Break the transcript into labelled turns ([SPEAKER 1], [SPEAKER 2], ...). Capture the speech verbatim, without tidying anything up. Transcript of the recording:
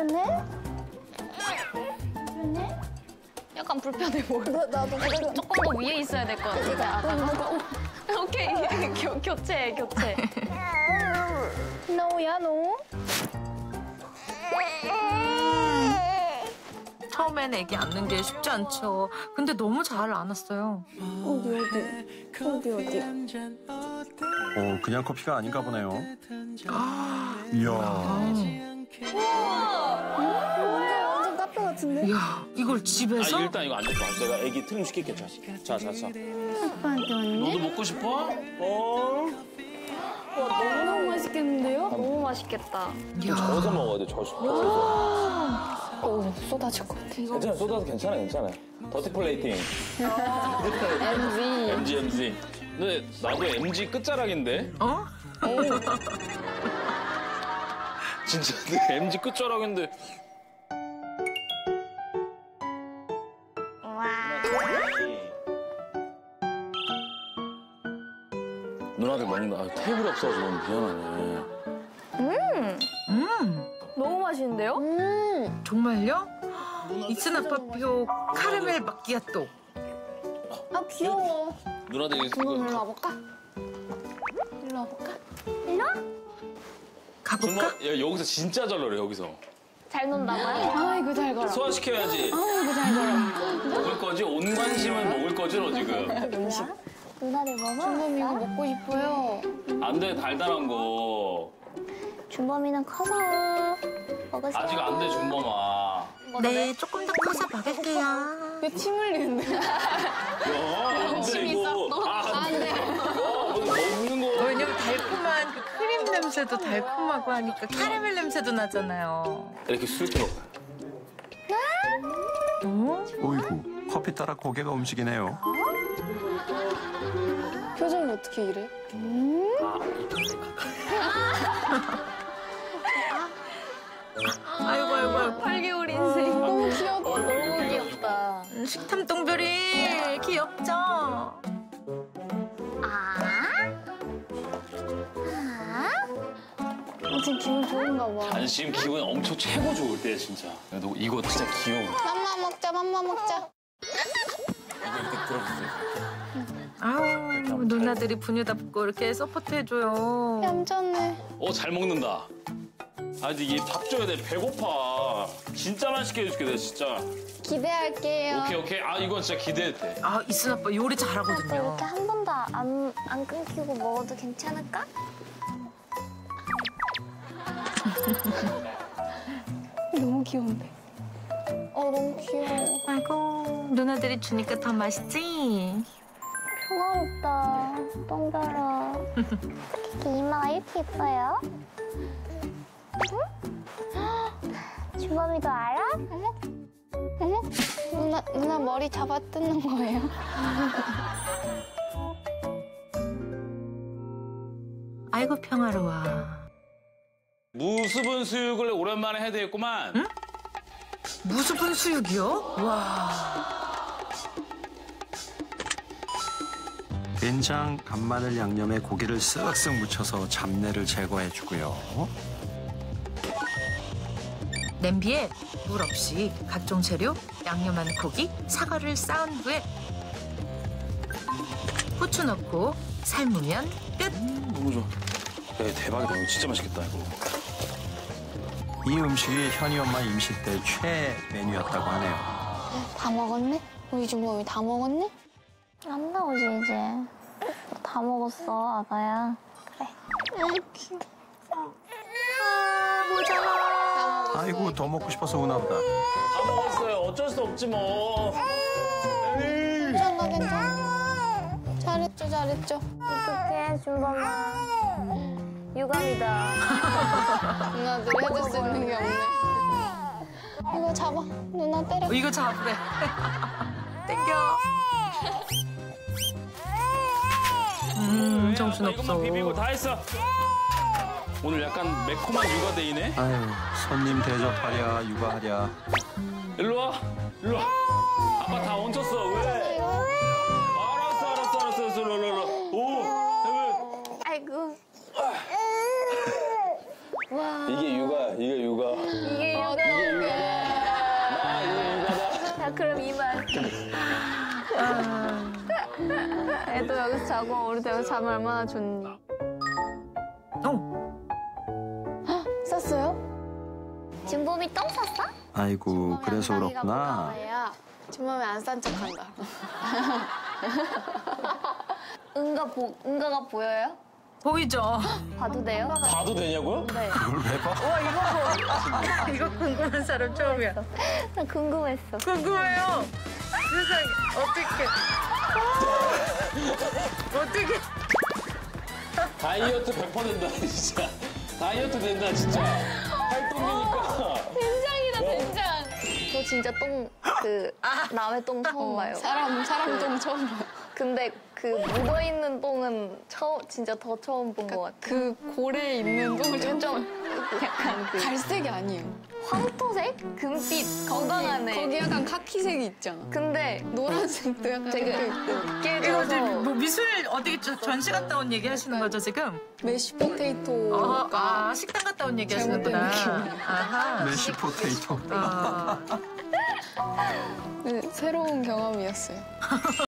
[SPEAKER 1] 불편해? 불편해?
[SPEAKER 2] 약간 불편해 보여.
[SPEAKER 1] 나, 나도 그래.
[SPEAKER 2] 조금 더 위에 있어야 될 것 같아. 오케이, 교, 교체, 교체.
[SPEAKER 1] 노야, 노?
[SPEAKER 3] 처음엔 애기 안는 게 쉽지 않죠. 근데 너무 잘 안았어요.
[SPEAKER 1] 어디, 어디? 어디, 어디?
[SPEAKER 4] 어, 그냥 커피가 아닌가 보네요. 이야.
[SPEAKER 1] 완전, 완전 카페 같은데?
[SPEAKER 3] 이야, 이걸 집에서?
[SPEAKER 5] 아, 일단 이거 안 될 거야. 내가 애기 트림 시킬게. 자, 자, 자. 자.
[SPEAKER 1] 아빠한테 왔네?
[SPEAKER 5] 너도 먹고 싶어? 어?
[SPEAKER 1] 너무 맛있겠는데요?
[SPEAKER 2] 너무 맛있겠다.
[SPEAKER 3] 이야.
[SPEAKER 5] 저어서 먹어야 돼, 저어서.
[SPEAKER 1] 오, 쏟아질 것 같아.
[SPEAKER 5] 괜찮아, 쏟아도 괜찮아, 괜찮아. 더티 플레이팅.
[SPEAKER 2] 엠지.
[SPEAKER 5] 엠지, 엠지. 근데 나도 엠지 끝자락인데?
[SPEAKER 3] 어?
[SPEAKER 5] 진짜 엠지 끝자락인데. 누나들 먹는다. 아, 테이블이 없어서 너무 미안하네.
[SPEAKER 3] 음,
[SPEAKER 2] 너무 맛있는데요?
[SPEAKER 1] 음.
[SPEAKER 3] 정말요? 이스나파표 카라멜 마끼아또.
[SPEAKER 1] 아, 귀여워.
[SPEAKER 5] 누나들 이거
[SPEAKER 1] 그럼 일로 와볼까? 일로 와볼까? 일로 와?
[SPEAKER 3] 가볼까?
[SPEAKER 5] 정말 야, 여기서 진짜 잘 놀아, 여기서.
[SPEAKER 2] 잘 논다고요?
[SPEAKER 1] 아이고, 잘 걸어.
[SPEAKER 5] 소화시켜야지.
[SPEAKER 1] 아이고, 잘 걸어.
[SPEAKER 5] 먹을 거지? 온 관심은 먹을 거지, 너 지금.
[SPEAKER 1] 누나들 먹어? 준범이 이거 먹고 싶어요.
[SPEAKER 5] 안 돼, 달달한 거.
[SPEAKER 1] 준범이는 커서 먹으세요.
[SPEAKER 5] 아직 안 돼, 준범아.
[SPEAKER 3] 네, 조금 더 커서 먹을게요.
[SPEAKER 1] 왜침 흘리는데?
[SPEAKER 5] 야, 안 돼, 이거. 아, 안 돼. 야, 먹는 거.
[SPEAKER 3] 왜냐면 달콤한 그 크림 냄새도 달콤하고 하니까 카라멜 냄새도 나잖아요.
[SPEAKER 5] 이렇게 술게 먹어.
[SPEAKER 3] 어?
[SPEAKER 4] 어이구, 커피 따라 고개가 움직이네요.
[SPEAKER 1] 표정이 어떻게 이래?
[SPEAKER 3] 아이고, 아이고, 아이고.
[SPEAKER 2] 팔 개월 인생.
[SPEAKER 1] 너무 귀엽다.
[SPEAKER 2] 너무 귀엽다.
[SPEAKER 3] 음, 식탐 똥별이 귀엽죠?
[SPEAKER 1] 아? 어, 지금 기분 좋은가 봐.
[SPEAKER 5] 아니, 지금 기분이 엄청 최고 좋을 때, 진짜. 너 이거 진짜 귀여워.
[SPEAKER 1] 맘마 먹자, 맘마 먹자.
[SPEAKER 5] 이거 이렇게 들어주세요.
[SPEAKER 3] 아우, 누나들이 분유답고 이렇게 서포트 해줘요.
[SPEAKER 1] 얌전해.
[SPEAKER 5] 어, 잘 먹는다. 아, 근데 얘 밥 줘야 돼. 배고파. 진짜 맛있게 해줄게, 내가 진짜.
[SPEAKER 1] 기대할게요.
[SPEAKER 5] 오케이, 오케이. 아, 이건 진짜 기대돼.
[SPEAKER 3] 아, 이순아빠 요리 잘하거든요.
[SPEAKER 1] 이렇게 한 번도 안, 안 끊기고 먹어도 괜찮을까? 너무 귀여운데. 어, 너무 귀여워.
[SPEAKER 3] 아이고, 누나들이 주니까 더 맛있지?
[SPEAKER 1] 평화롭다. 똥별아. 특히 이마가 이렇게 예뻐요. 응? 주범이도 알아? 어머? 어머? 누나, 누나 머리 잡아 뜯는 거예요?
[SPEAKER 3] 아이고, 평화로워.
[SPEAKER 5] 무수분 수육을 오랜만에 해야 되겠구만.
[SPEAKER 3] 응? 무수분 수육이요? 와.
[SPEAKER 4] 된장, 간마늘 양념에 고기를 쓱쓱 묻혀서 잡내를 제거해주고요.
[SPEAKER 3] 냄비에 물 없이 각종 재료, 양념한 고기, 사과를 쌓은 후에 후추 넣고 삶으면 끝.
[SPEAKER 5] 음, 너무 좋아. 야, 대박이다. 이거 진짜 맛있겠다, 이거.
[SPEAKER 4] 이 음식이 현이 엄마 임신 때 최애 메뉴였다고 하네요.
[SPEAKER 1] 다 먹었네? 우리 주범이 다 먹었네? 안 나오지, 이제. 다 먹었어, 아가야. 그래. 응, 귀여워.
[SPEAKER 3] 아, 모자라.
[SPEAKER 4] 아이고, 더 먹고 싶어서 우나 보다.
[SPEAKER 5] 다 먹었어요. 어쩔 수 없지, 뭐. 에이.
[SPEAKER 1] 괜찮아, 괜찮아. 잘했죠, 잘했죠. 어떡해, 준범아. 유감이다. 누나들 해줄 수 있는 게 없네. 이거 잡아. 누나 때려.
[SPEAKER 3] 어, 이거 잡으래. 땡겨. 음, 정신없어.
[SPEAKER 5] 이것만 비비고 다 했어. 오늘 약간 매콤한 육아데이네.
[SPEAKER 4] 아유, 손님 대접하랴, 육아하랴.
[SPEAKER 5] 일로 와. 일로 와. 아빠 다 얹혔어. 왜? 알았어, 알았어, 알았어. 알았어. 일로, 일로, 일로. 오.
[SPEAKER 1] 아이고.
[SPEAKER 5] 이게 육아, 이게 육아.
[SPEAKER 2] 이게 육아.
[SPEAKER 5] 이게
[SPEAKER 1] 애도 여기서 자고 우리도 여기서 자면 얼마나 좋니.
[SPEAKER 3] 어,
[SPEAKER 1] 쌌어요? 준범이 똥 쌌어?
[SPEAKER 4] 아이고 그래서 그렇구나.
[SPEAKER 1] 준범이 안 싼 척한다. 은가 보, 은가가 보여요?
[SPEAKER 3] 보이죠?
[SPEAKER 1] 봐도 돼요?
[SPEAKER 5] 봐도 되냐고요?
[SPEAKER 1] 네.
[SPEAKER 4] 그걸 왜 봐?
[SPEAKER 3] 이거 궁금한 사람 처음이야.
[SPEAKER 1] 나 궁금했어.
[SPEAKER 3] 궁금해요. 세상에 어떻게 어떻게
[SPEAKER 5] 다이어트 백 퍼센트 된다 진짜. 다이어트 된다 진짜. 활동이니까.
[SPEAKER 2] 된장이다 된장.
[SPEAKER 1] 저 진짜 똥, 그, 남의 똥 처음 봐요.
[SPEAKER 2] 사람 사람 똥 처음 봐.
[SPEAKER 1] 근데 그 묻어있는 똥은 처음, 진짜 더 처음 본 것 같아.
[SPEAKER 2] 그 고래에 있는 똥을 좀
[SPEAKER 1] 좀 약간 그
[SPEAKER 2] 갈색이 아니에요.
[SPEAKER 1] 황토색? 금빛, 건강하네.
[SPEAKER 2] 거기 약간 카키색이 있잖아.
[SPEAKER 1] 근데
[SPEAKER 2] 노란색도 약간
[SPEAKER 1] 되게
[SPEAKER 2] 섞여 있고.
[SPEAKER 3] 이거 지금
[SPEAKER 1] 깨져서
[SPEAKER 3] 뭐 미술 어디 저- 전시 갔다 온 얘기 하시는 거죠 지금?
[SPEAKER 2] 메쉬
[SPEAKER 3] 어,
[SPEAKER 2] 포테이토가
[SPEAKER 3] 아 식당 갔다 온 얘기 하시는구나.
[SPEAKER 2] 잘못된 느낌이에요.
[SPEAKER 3] 아하.
[SPEAKER 4] 메시 포테이토.
[SPEAKER 3] 아.
[SPEAKER 2] 네, 새로운 경험이었어요.